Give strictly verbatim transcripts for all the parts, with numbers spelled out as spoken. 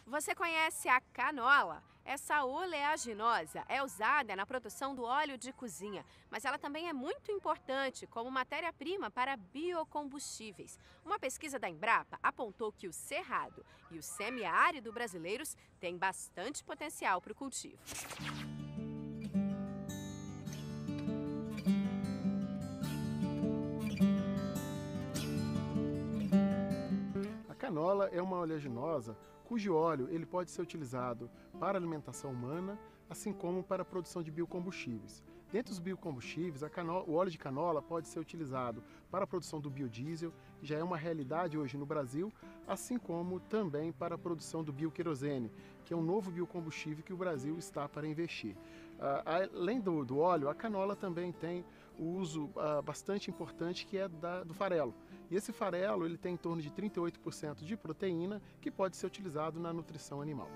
Você conhece a canola? Essa oleaginosa é usada na produção do óleo de cozinha, mas ela também é muito importante como matéria-prima para biocombustíveis. Uma pesquisa da Embrapa apontou que o cerrado e o semiárido brasileiros têm bastante potencial para o cultivo. A canola é uma oleaginosa cujo óleo ele pode ser utilizado para alimentação humana, assim como para a produção de biocombustíveis. Dentre os biocombustíveis, a canola, o óleo de canola pode ser utilizado para a produção do biodiesel, que já é uma realidade hoje no Brasil, assim como também para a produção do bioquerosene, que é um novo biocombustível que o Brasil está para investir. Uh, além do, do óleo, a canola também tem o uso uh, bastante importante que é da, do farelo. E esse farelo ele tem em torno de trinta e oito por cento de proteína que pode ser utilizado na nutrição animal.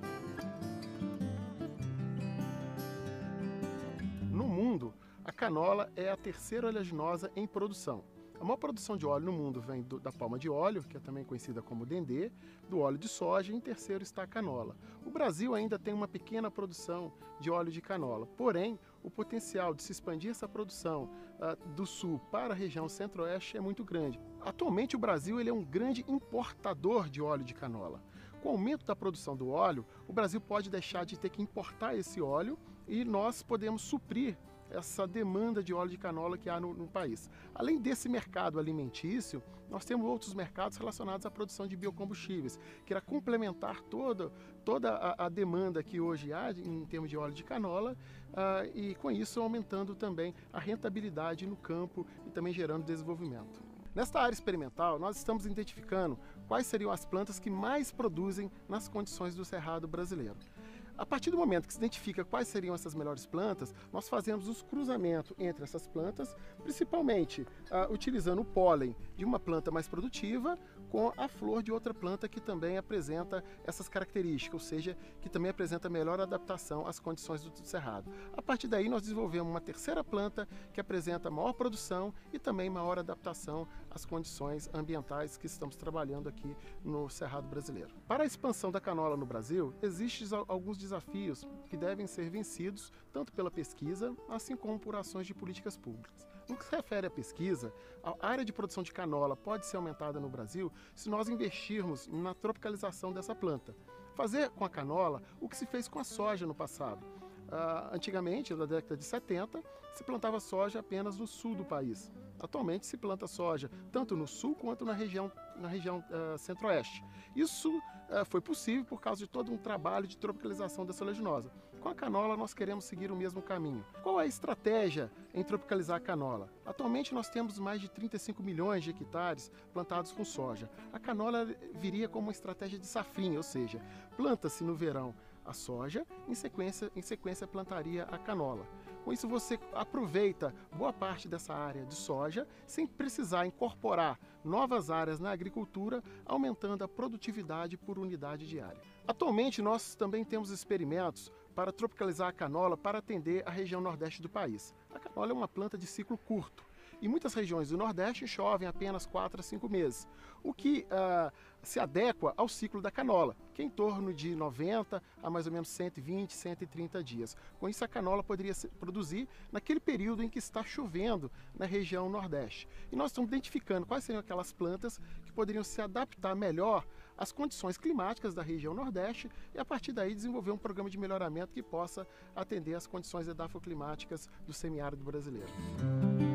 No mundo, a canola é a terceira oleaginosa em produção. A maior produção de óleo no mundo vem do, da palma de óleo, que é também conhecida como dendê, do óleo de soja e em terceiro está a canola. O Brasil ainda tem uma pequena produção de óleo de canola, porém o potencial de se expandir essa produção uh, do sul para a região centro-oeste é muito grande. Atualmente o Brasil ele é um grande importador de óleo de canola. Com o aumento da produção do óleo, o Brasil pode deixar de ter que importar esse óleo e nós podemos suprir essa demanda de óleo de canola que há no, no país. Além desse mercado alimentício, nós temos outros mercados relacionados à produção de biocombustíveis, que irá complementar toda, toda a, a demanda que hoje há em termos de óleo de canola uh, e com isso aumentando também a rentabilidade no campo e também gerando desenvolvimento. Nesta área experimental, nós estamos identificando quais seriam as plantas que mais produzem nas condições do cerrado brasileiro. A partir do momento que se identifica quais seriam essas melhores plantas, nós fazemos os cruzamentos entre essas plantas, principalmente uh, utilizando o pólen de uma planta mais produtiva com a flor de outra planta que também apresenta essas características, ou seja, que também apresenta melhor adaptação às condições do cerrado. A partir daí nós desenvolvemos uma terceira planta que apresenta maior produção e também maior adaptação às condições ambientais que estamos trabalhando aqui no cerrado brasileiro. Para a expansão da canola no Brasil, existem alguns desafios que devem ser vencidos tanto pela pesquisa, assim como por ações de políticas públicas. No que se refere à pesquisa, a área de produção de canola pode ser aumentada no Brasil se nós investirmos na tropicalização dessa planta. Fazer com a canola o que se fez com a soja no passado. Uh, antigamente, na década de setenta, se plantava soja apenas no sul do país. Atualmente se planta soja tanto no sul quanto na região, na região uh, centro-oeste. Isso uh, foi possível por causa de todo um trabalho de tropicalização dessa oleaginosa. Com a canola nós queremos seguir o mesmo caminho. Qual é a estratégia em tropicalizar a canola? Atualmente nós temos mais de trinta e cinco milhões de hectares plantados com soja. A canola viria como uma estratégia de safrinha, ou seja, planta-se no verão a soja, em sequência, em sequência plantaria a canola. Com isso você aproveita boa parte dessa área de soja sem precisar incorporar novas áreas na agricultura, aumentando a produtividade por unidade diária. Atualmente nós também temos experimentos para tropicalizar a canola para atender a região nordeste do país. A canola é uma planta de ciclo curto. Em muitas regiões do Nordeste chovem apenas quatro a cinco meses, o que uh, se adequa ao ciclo da canola, que é em torno de noventa a mais ou menos cento e vinte, cento e trinta dias. Com isso a canola poderia produzir naquele período em que está chovendo na região Nordeste. E nós estamos identificando quais seriam aquelas plantas que poderiam se adaptar melhor às condições climáticas da região Nordeste e a partir daí desenvolver um programa de melhoramento que possa atender às condições edafoclimáticas do semiárido brasileiro.